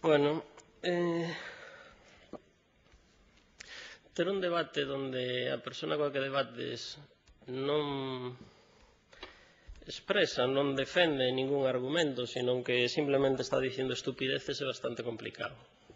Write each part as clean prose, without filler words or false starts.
Bueno, ter un debate onde a persona coa que debates non expresa, non defende ningún argumento, sino que simplemente está dicindo estupideces é bastante complicado.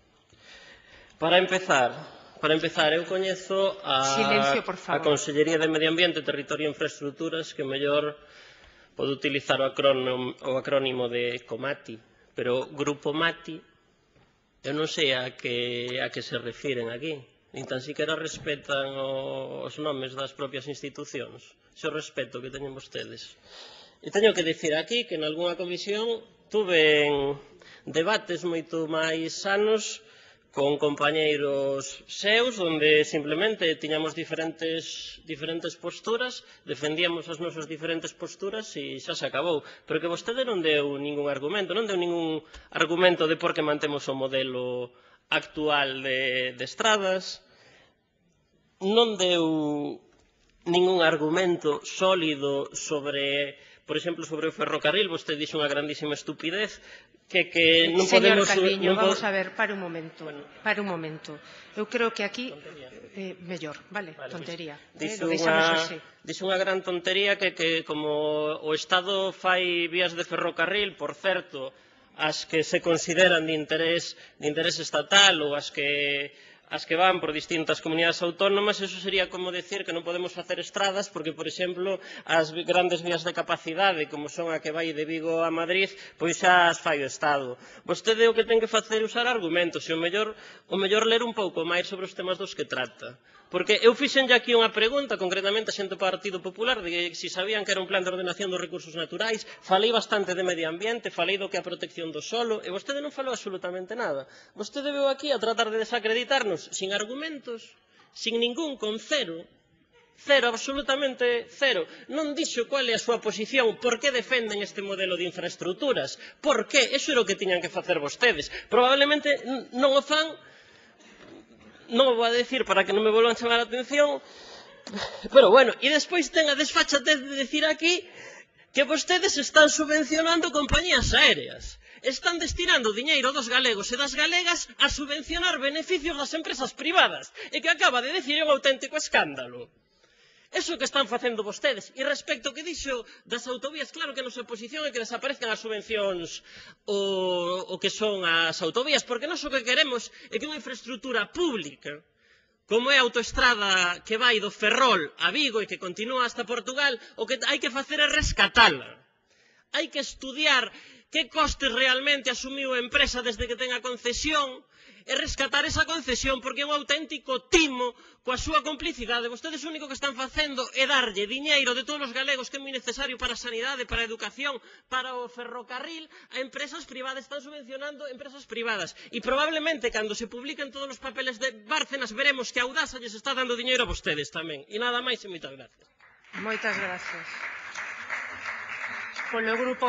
Para empezar, eu coñezo Silencio, por a favor. Consellería de Medio Ambiente, Territorio e Infraestructuras, que mellor pode utilizar o acrónimo de COMATI, pero Grupo MATI, eu non sei a que se refiren aquí. Nin tan siquiera respetan os nomes das propias institucións. Ese respeto que teñen vostedes. E teño que dicir aquí que nalgúna comisión tuve debates moito máis sanos con compañeiros seus, onde simplemente tiñamos diferentes posturas, defendíamos as nosas diferentes posturas e xa se acabou. Pero que vostede non deu ningún argumento, non deu ningún argumento de por que mantemos o modelo actual de estradas, non deu ningún argumento sólido sobre, por exemplo, sobre o ferrocarril. Vostede dixo unha grandísima estupidez que non podemos... Señor Calviño, vamos a ver, para un momento. Eu creo que aquí... mellor, vale, tontería. Dixo unha gran tontería que como o Estado fai vías de ferrocarril, por certo, as que se consideran de interés estatal ou as que van por distintas comunidades autónomas, eso sería como decir que non podemos facer estradas porque, por exemplo, as grandes vías de capacidade, como son a que vai de Vigo a Madrid, pois xa as fai o Estado. Vostede o que ten que facer é usar argumentos e o mellor ler un pouco máis sobre os temas dos que trata. Porque eu fixenlle aquí unha pregunta, concretamente a xente do Partido Popular, de se sabían que era un plan de ordenación dos recursos naturais, falei bastante de medio ambiente, falei do que é a protección do solo, e vostede non falou absolutamente nada. Vostede veu aquí a tratar de desacreditarnos sin argumentos, sin ningún, con cero, absolutamente cero. Non dixo cual é a súa posición, por que defenden este modelo de infraestructuras, por que, eso era o que tiñan que facer vostedes. Probablemente non o fan. Non o vou a decir para que non me volvan a chamar a atención, pero bueno, e despois ten a desfachatez de decir aquí que vostedes están subvencionando compañías aéreas. Están destinando diñeiro dos galegos e das galegas a subvencionar beneficios das empresas privadas, e que acaba de decir un auténtico escándalo. Eso que están facendo vostedes. E respecto ao que dixo das autovías, claro que a nosa posición é que desaparezcan as subvencións o que son as autovías, porque nós o que queremos é que unha infraestructura pública, como é a autoestrada que vai do Ferrol a Vigo e que continúa hasta Portugal, o que hai que facer é rescatala. Hai que estudiar que costes realmente asumiu a empresa desde que ten a concesión e rescatar esa concesión, porque é un auténtico timo coa súa complicidade. Vostedes o único que están facendo é darlle diñeiro de todos os galegos que é moi necesario para a sanidade, para a educación, para o ferrocarril, a empresas privadas. Están subvencionando empresas privadas. E probablemente, cando se publiquen todos os papeles de Bárcenas, veremos que a Audasa lles está dando diñeiro a vostedes tamén. E nada máis e moitas gracias. Moitas gracias. Polo grupo